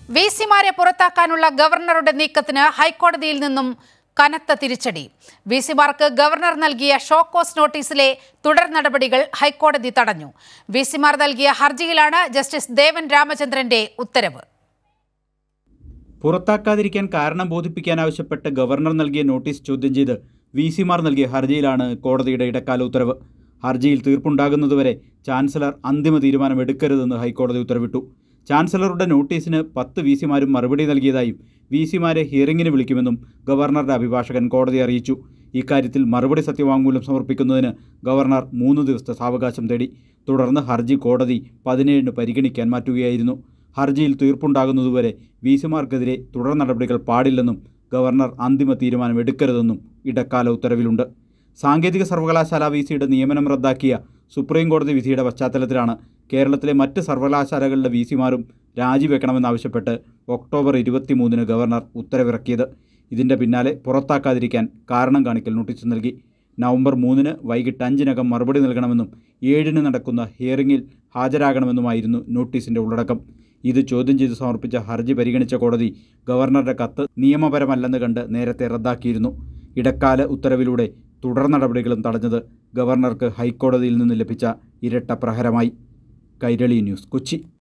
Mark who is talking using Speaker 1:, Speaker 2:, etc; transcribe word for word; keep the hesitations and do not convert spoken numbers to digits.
Speaker 1: വിസിമാരെ പുറത്താക്കാനുള്ള ഗവർണറുടെ നീക്കത്തിന് ഹൈക്കോടതിയിൽ നിന്നും കനത്ത തിരിച്ചടി. വിസിമാർക്ക് ഗവർണർ നൽകിയ ഷോക്കോസ് നോട്ടീസിലെ തുടർ നടപടികൾ ഹൈക്കോടതി തടഞ്ഞു. വിസിമാർ നൽകിയ ഹർജിയിലാണ് ജസ്റ്റിസ് ദേവൻ രാമചന്ദ്രന്റെ ഉത്തരവ്.
Speaker 2: പുറത്താക്കാതിരിക്കാൻ കാരണം ബോധിപ്പിക്കാനാവശ്യപ്പെട്ട് ഗവർണർ നൽകിയ നോട്ടീസ് ചോദ്യം ചെയ്ത് വിസിമാർ നൽകിയ ഹർജിയിലാണ് കോടതിയുടെ ഇടക്കാല ഉത്തരവ്. ഹർജിയിൽ തീർപ്പുണ്ടാകുന്നതുവരെ ചാൻസലർ അന്തിമ തീരുമാനം എടുക്കരുതെന്ന് ഹൈക്കോടതി ഉത്തരവിട്ടു. ചാൻസലറുടെ നോട്ടീസിന് പത്ത് വിസിമാരും മറുപടി നൽകിയതായും വിസിമാരെ ഹിയറിംഗിന് വിളിക്കുമെന്നും ഗവർണറുടെ അഭിഭാഷകൻ കോടതിയെ അറിയിച്ചു. ഇക്കാര്യത്തിൽ മറുപടി സത്യവാങ്മൂലം സമർപ്പിക്കുന്നതിന് ഗവർണർ മൂന്ന് ദിവസത്തെ സാവകാശം തേടി. തുടർന്ന് ഹർജി കോടതി പതിനേഴിന് പരിഗണിക്കാൻ മാറ്റുകയായിരുന്നു. ഹർജിയിൽ തീർപ്പുണ്ടാകുന്നതുവരെ വിസിമാർക്കെതിരെ തുടർ നടപടികൾ പാടില്ലെന്നും ഗവർണർ അന്തിമ തീരുമാനം എടുക്കരുതെന്നും ഇടക്കാല ഉത്തരവിലുണ്ട്. സാങ്കേതിക സർവകലാശാല വിസിയുടെ നിയമനം റദ്ദാക്കിയ സുപ്രീം കോടതി വിധിയുടെ പശ്ചാത്തലത്തിലാണ് കേരളത്തിലെ മറ്റ് സർവകലാശാലകളുടെ വിസിമാരും രാജിവെക്കണമെന്നാവശ്യപ്പെട്ട് ഒക്ടോബർ ഇരുപത്തിമൂന്നിന് ഗവർണർ ഉത്തരവിറക്കിയത്. ഇതിൻ്റെ പിന്നാലെ പുറത്താക്കാതിരിക്കാൻ കാരണം കാണിക്കൽ നോട്ടീസ് നൽകി. നവംബർ മൂന്നിന് വൈകിട്ട് അഞ്ചിനകം മറുപടി നൽകണമെന്നും ഏഴിന് നടക്കുന്ന ഹിയറിംഗിൽ ഹാജരാകണമെന്നുമായിരുന്നു നോട്ടീസിൻ്റെ ഉള്ളടക്കം. ഇത് ചോദ്യം ചെയ്ത് സമർപ്പിച്ച ഹർജി പരിഗണിച്ച കോടതി ഗവർണറുടെ കത്ത് നിയമപരമല്ലെന്ന് കണ്ട് നേരത്തെ റദ്ദാക്കിയിരുന്നു. ഇടക്കാല ഉത്തരവിലൂടെ തുടർ നടപടികളും തടഞ്ഞത് ഗവർണർക്ക് ഹൈക്കോടതിയിൽ നിന്ന് ലഭിച്ച ഇരട്ട പ്രഹരമായി. കൈരളി ന്യൂസ്, കൊച്ചി.